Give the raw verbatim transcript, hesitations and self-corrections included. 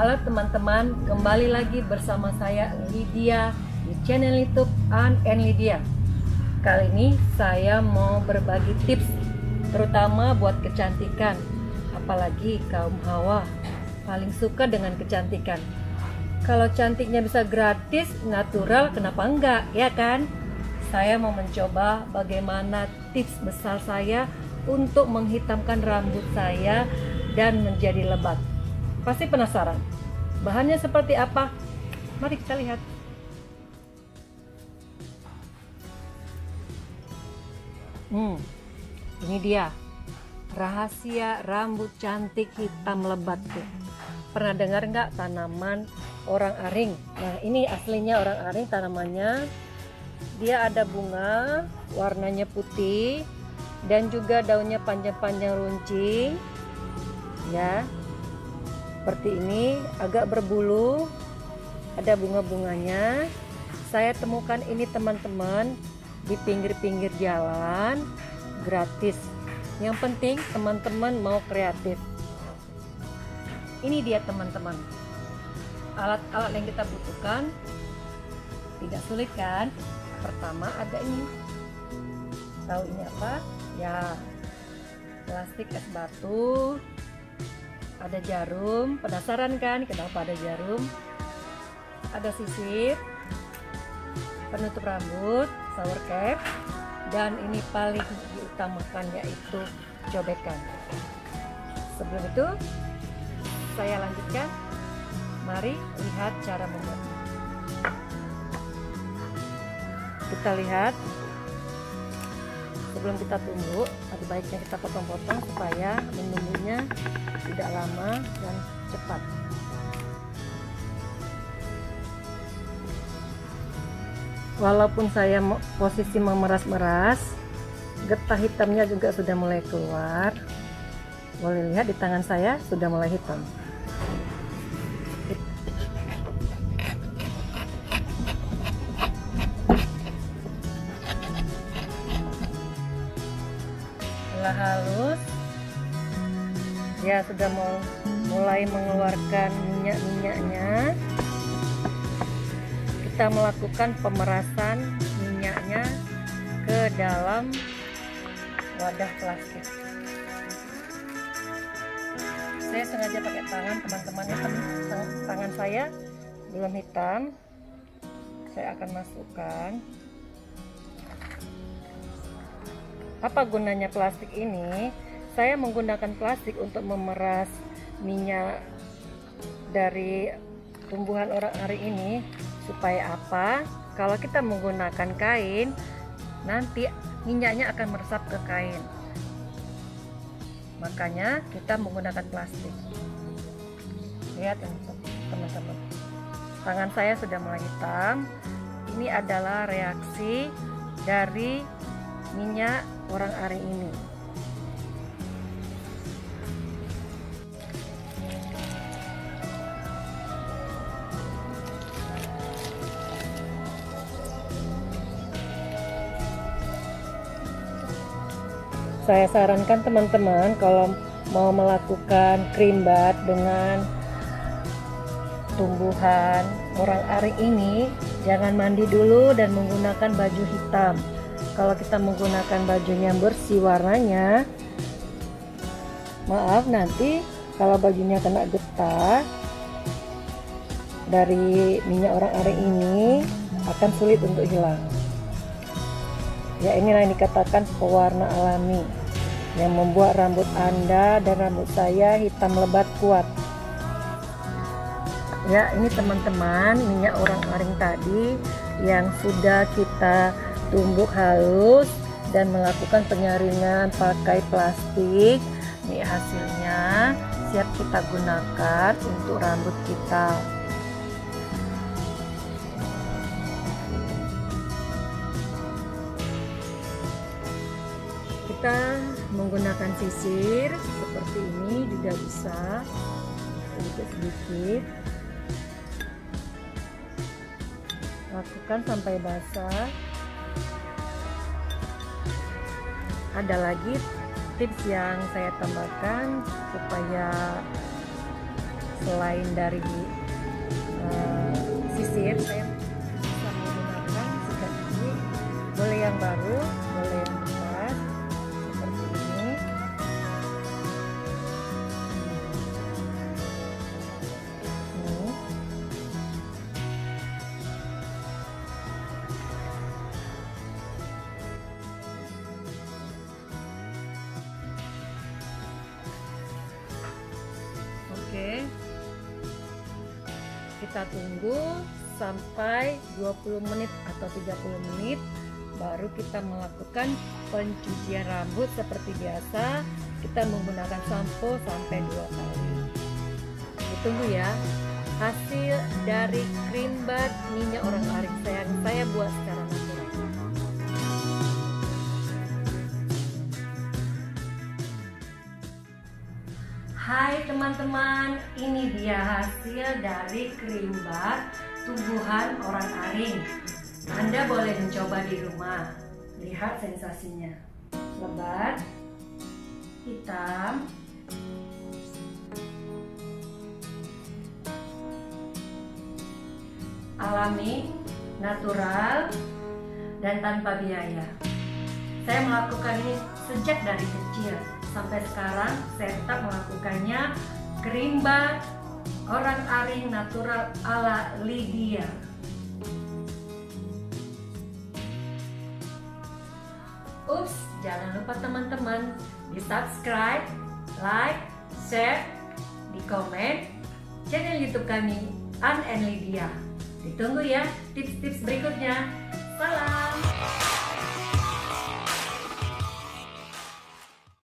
Halo teman-teman, kembali lagi bersama saya Lydia di channel YouTube An and Lydia. Kali ini saya mau berbagi tips terutama buat kecantikan, apalagi kaum hawa paling suka dengan kecantikan. Kalau cantiknya bisa gratis, natural, kenapa enggak, ya kan? Saya mau mencoba bagaimana tips besar saya untuk menghitamkan rambut saya dan menjadi lebat. Pasti penasaran, bahannya seperti apa? Mari kita lihat. Hmm, ini dia rahasia rambut cantik hitam lebat tuh. Pernah dengar nggak tanaman orang aring? Nah, ini aslinya orang aring tanamannya. Dia ada bunga, warnanya putih, dan juga daunnya panjang-panjang runcing, ya. Seperti ini, agak berbulu, ada bunga-bunganya. Saya temukan ini teman-teman di pinggir-pinggir jalan, gratis. Yang penting teman-teman mau kreatif. Ini dia teman-teman, alat-alat yang kita butuhkan. Tidak sulit kan? Pertama ada ini. Tahu ini apa? Ya, plastik es batu. Ada jarum, penasaran kan kenapa ada jarum? Ada sisir, penutup rambut, shower cap, dan ini paling diutamakan yaitu cobekan. Sebelum itu saya lanjutkan, mari lihat cara membuatnya. Kita lihat, sebelum kita tumbuk, ada baiknya kita potong-potong supaya menumbuhnya tidak lama dan cepat. Walaupun saya posisi memeras-meras, getah hitamnya juga sudah mulai keluar. Boleh lihat di tangan saya sudah mulai hitam. Setelah halus, ya sudah mau mulai mengeluarkan minyak-minyaknya. Kita melakukan pemerasan minyaknya ke dalam wadah plastik. Saya sengaja pakai tangan teman-teman, tangan saya belum hitam. Saya akan masukkan. Apa gunanya plastik ini? Saya menggunakan plastik untuk memeras minyak dari tumbuhan orang ari ini. Supaya apa? Kalau kita menggunakan kain, nanti minyaknya akan meresap ke kain. Makanya kita menggunakan plastik. Lihat ini teman-teman, tangan saya sudah mulai hitam. Ini adalah reaksi dari minyak orang ari ini. Saya sarankan teman-teman kalau mau melakukan cream bath dengan tumbuhan orang ari ini, jangan mandi dulu dan menggunakan baju hitam. Kalau kita menggunakan bajunya bersih warnanya, maaf nanti kalau bajunya kena getah dari minyak orang ari ini akan sulit untuk hilang. Ya, inilah yang dikatakan pewarna alami yang membuat rambut Anda dan rambut saya hitam lebat kuat. Ya, ini teman-teman minyak orang aring tadi yang sudah kita tumbuk halus dan melakukan penyaringan pakai plastik. Ini hasilnya, siap kita gunakan untuk rambut kita. Kita menggunakan sisir seperti ini juga bisa, sedikit-sedikit lakukan sampai basah. Ada lagi tips yang saya tambahkan supaya selain dari uh, sisir, saya bisa menggunakan sikat gigi. Boleh yang baru, boleh yang bekas, seperti ini. Hmm. Oke, kita tunggu sampai dua puluh menit atau tiga puluh menit, baru kita melakukan pencucian rambut seperti biasa. Kita menggunakan sampo sampai dua kali. Ditunggu ya hasil dari krim bat minyak orang aring saya, saya buat secara natural. Hai teman-teman, ini dia hasil dari krim bat tumbuhan orang aring. Anda boleh mencoba di rumah. Lihat sensasinya. Lebat, hitam, alami, natural, dan tanpa biaya. Saya melakukan ini sejak dari kecil. Sampai sekarang saya tetap melakukannya. Krim bat orang aring natural ala Lydia. Ups, jangan lupa teman-teman di subscribe, like, share, di komen channel YouTube kami Ann and Lydia. Ditunggu ya tips-tips berikutnya. Salam.